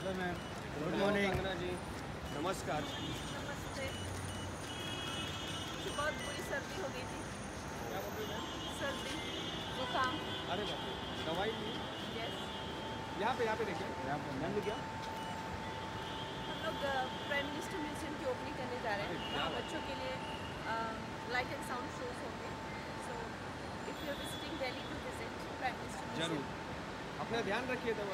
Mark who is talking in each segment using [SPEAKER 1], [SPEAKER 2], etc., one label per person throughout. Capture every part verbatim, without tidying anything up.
[SPEAKER 1] Hello ma'am, good morning.
[SPEAKER 2] Kangana ji नमस्कार।
[SPEAKER 3] नमस्ते। बहुत बुरी सर्दी हो गई थी।
[SPEAKER 2] क्या बोल रही हैं?
[SPEAKER 3] सर्दी, जुकाम।
[SPEAKER 2] अरे बाप रे, दवाई ली?
[SPEAKER 3] यस।
[SPEAKER 2] यहाँ पे यहाँ पे देखिए, यहाँ पे मैम ने क्या?
[SPEAKER 3] हम लोग प्राइम मिनिस्टर म्यूजियम की ओपनिंग करने जा रहे हैं। वहाँ बच्चों के लिए लाइट एंड साउंड शोज होंगे। So if you are visiting Delhi to visit prime minister
[SPEAKER 2] जरूर, अपना ध्यान रखिए। तो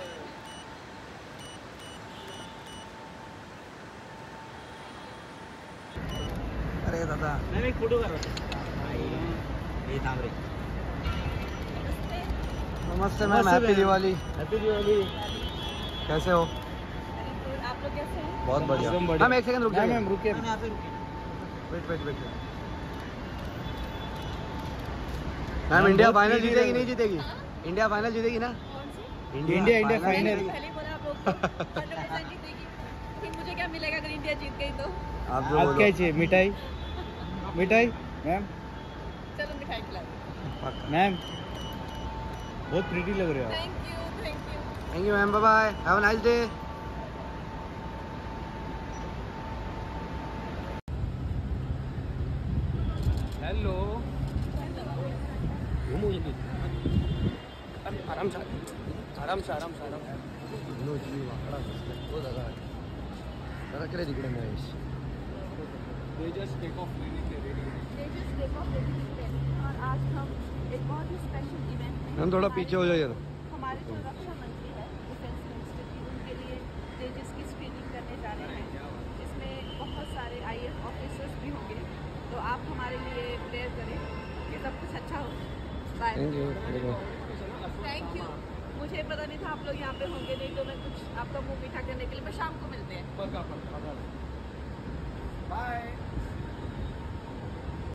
[SPEAKER 1] अरे दादा
[SPEAKER 2] मैम एक फोटो करो।
[SPEAKER 1] ये नाम रे।
[SPEAKER 3] नमस्ते।
[SPEAKER 1] नमस्ते ma'am, happy Diwali.
[SPEAKER 2] Happy Diwali.
[SPEAKER 1] कैसे हो?
[SPEAKER 3] Very good. आप लोग कैसे हैं?
[SPEAKER 1] बहुत बढ़िया।
[SPEAKER 2] एकदम बढ़िया।
[SPEAKER 1] मैम एक सेकंड रुक जाइए।
[SPEAKER 2] मैम रुकिए।
[SPEAKER 1] Wait wait wait ma'am, India final जीतेगी नहीं जीतेगी? इंडिया फाइनल जीतेगी ना?
[SPEAKER 3] कौन सी?
[SPEAKER 1] India
[SPEAKER 2] India- India
[SPEAKER 1] final
[SPEAKER 2] final.
[SPEAKER 1] जीतेगी।
[SPEAKER 3] पहले ही बोला आप लोग को हंड्रेड परसेंट जीतेगी। फिर मुझे क्या मिलेगा अगर इंडिया जीत गई तो?
[SPEAKER 1] आप जो
[SPEAKER 2] आप
[SPEAKER 1] बोलो।
[SPEAKER 2] क्या चाहिए? मिठाई मिठाई मैम।
[SPEAKER 3] चलो मिठाई खिला दो।
[SPEAKER 2] मैम बहुत प्रीटी लग रहे हो।
[SPEAKER 3] Thank you thank you.
[SPEAKER 1] Thank you ma'am, bye bye, have a nice day.
[SPEAKER 2] Hello, घूमो जल्दी। आराम से आराम से आराम से आराम से।
[SPEAKER 1] हो दादा दादा केले तिकडे Mahesh.
[SPEAKER 2] They just take off लेने के रेडी हैं।
[SPEAKER 3] They just take off ready to play। और आज हम एक बहुत ही स्पेशल इवेंट में
[SPEAKER 1] मैम थोड़ा पीछे हो जाइए।
[SPEAKER 3] हमारे जो रक्षा मंत्री है डिफेंस मिनिस्टर जी, उनके लिए तेजस की स्क्रीनिंग करने जा रहे हैं। इसमें बहुत सारे आई ए एस ऑफिसर्स भी होंगे, तो आप हमारे लिए प्रेयर करें कि सब कुछ अच्छा हो। Bye.
[SPEAKER 1] Thank you.
[SPEAKER 3] Thank you. मुझे पता नहीं था आप लोग यहाँ पे होंगे, नहीं तो मैं कुछ आपका मुंह मीठा करने के लिए मैं शाम को मिलते हैं।
[SPEAKER 2] पक्का पक्का।